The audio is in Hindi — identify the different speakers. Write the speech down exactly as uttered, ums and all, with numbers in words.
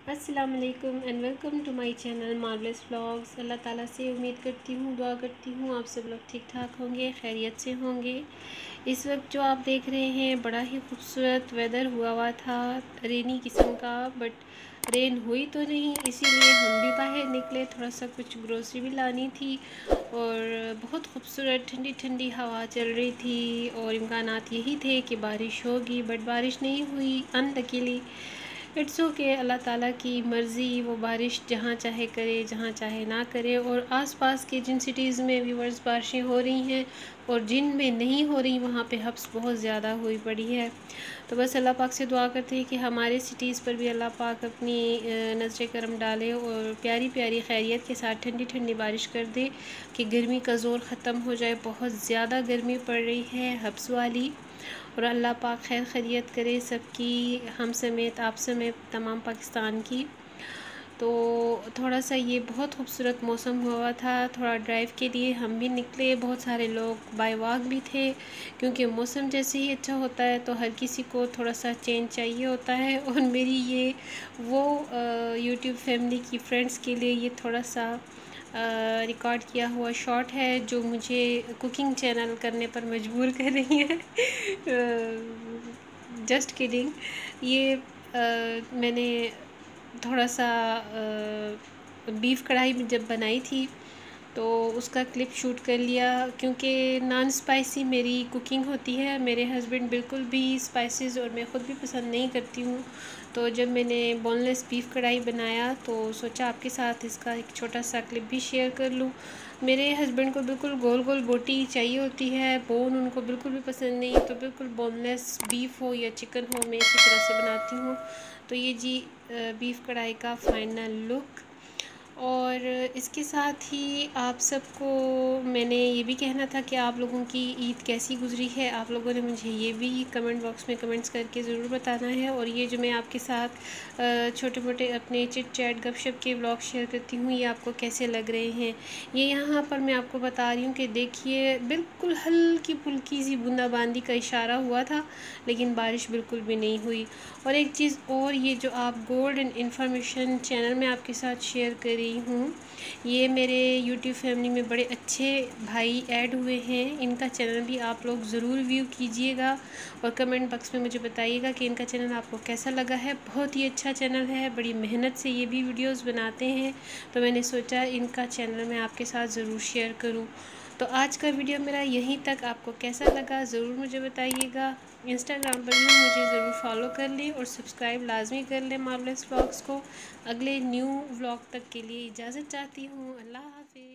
Speaker 1: अस्सलाम वालेकुम and welcome to my channel marvellous vlogs. अल्लाह ताला से उम्मीद करती हूँ, दुआ करती हूँ आप सब लोग ठीक ठाक होंगे, खैरियत से होंगे। इस वक्त जो आप देख रहे हैं बड़ा ही खूबसूरत वेदर हुआ हुआ था, रेनी किस्म का, बट रेन हुई तो नहीं, इसीलिए हम भी बाहर निकले। थोड़ा सा कुछ ग्रोसरी भी लानी थी और बहुत खूबसूरत ठंडी ठंडी हवा चल रही थी और इम्कानात यही थे कि बारिश होगी, बट बारिश नहीं हुई अनलकीली। इट्स ओके, अल्लाह ताला की मर्ज़ी, वो बारिश जहाँ चाहे करे, जहाँ चाहे ना करे। और आसपास के जिन सिटीज़ में व्यूवर्स बारिशें हो रही हैं और जिन में नहीं हो रही वहाँ पे हब्स बहुत ज़्यादा हुई पड़ी है। तो बस अल्लाह पाक से दुआ करते हैं कि हमारे सिटीज़ पर भी अल्लाह पाक अपनी नज़र करम डाले और प्यारी प्यारी खैरियत के साथ ठंडी ठंडी बारिश कर दे कि गर्मी का ज़ोर ख़त्म हो जाए। बहुत ज़्यादा गर्मी पड़ रही है हब्स वाली, और अल्लाह पाक खैर खैरियत करे सबकी, हम समेत आप समेत तमाम पाकिस्तान की। तो थोड़ा सा ये बहुत खूबसूरत मौसम हुआ था, थोड़ा ड्राइव के लिए हम भी निकले। बहुत सारे लोग बाय वॉक भी थे, क्योंकि मौसम जैसे ही अच्छा होता है तो हर किसी को थोड़ा सा चेंज चाहिए होता है। और मेरी ये वो यूट्यूब फैमिली की फ्रेंड्स के लिए ये थोड़ा सा रिकॉर्ड किया हुआ शॉट है जो मुझे कुकिंग चैनल करने पर मजबूर कर रही है। Just kidding. ये आ, मैंने थोड़ा सा बीफ कढ़ाई में जब बनाई थी तो उसका क्लिप शूट कर लिया, क्योंकि नॉन स्पाइसी मेरी कुकिंग होती है। मेरे हस्बैंड बिल्कुल भी स्पाइसेस और मैं ख़ुद भी पसंद नहीं करती हूँ। तो जब मैंने बोनलेस बीफ कढ़ाई बनाया तो सोचा आपके साथ इसका एक छोटा सा क्लिप भी शेयर कर लूँ। मेरे हस्बैंड को बिल्कुल गोल गोल बोटी चाहिए होती है, बोन उनको बिल्कुल भी पसंद नहीं। तो बिल्कुल बोनलेस बीफ हो या चिकन हो, मैं इसी तरह से बनाती हूँ। तो ये जी बीफ कढ़ाई का फाइनल लुक। और इसके साथ ही आप सबको मैंने ये भी कहना था कि आप लोगों की ईद कैसी गुजरी है। आप लोगों ने मुझे ये भी कमेंट बॉक्स में कमेंट्स करके ज़रूर बताना है। और ये जो मैं आपके साथ छोटे मोटे अपने चिट चैट गपशप के व्लॉग शेयर करती हूँ, ये आपको कैसे लग रहे हैं। ये यहाँ पर मैं आपको बता रही हूँ कि देखिए बिल्कुल हल्की फुल्की सी बूंदाबांदी का इशारा हुआ था, लेकिन बारिश बिल्कुल भी नहीं हुई। और एक चीज़ और, ये जो आप गोल्ड एंड इन्फॉर्मेशन चैनल में आपके साथ शेयर कर रही हूँ, ये मेरे यूट्यूब फैमिली में बड़े अच्छे भाई ऐड हुए हैं। इनका चैनल भी आप लोग ज़रूर व्यू कीजिएगा और कमेंट बॉक्स में मुझे बताइएगा कि इनका चैनल आपको कैसा लगा है। बहुत ही अच्छा चैनल है, बड़ी मेहनत से ये भी वीडियोस बनाते हैं, तो मैंने सोचा इनका चैनल मैं आपके साथ ज़रूर शेयर करूँ। तो आज का वीडियो मेरा यहीं तक, आपको कैसा लगा ज़रूर मुझे बताइएगा। इंस्टाग्राम पर भी मुझे ज़रूर फॉलो कर लें और सब्सक्राइब लाजमी कर लें मार्वलस व्लॉग्स को। अगले न्यू व्लॉग तक के लिए इजाज़त चाहती हूँ। अल्लाह हाफ़िज़।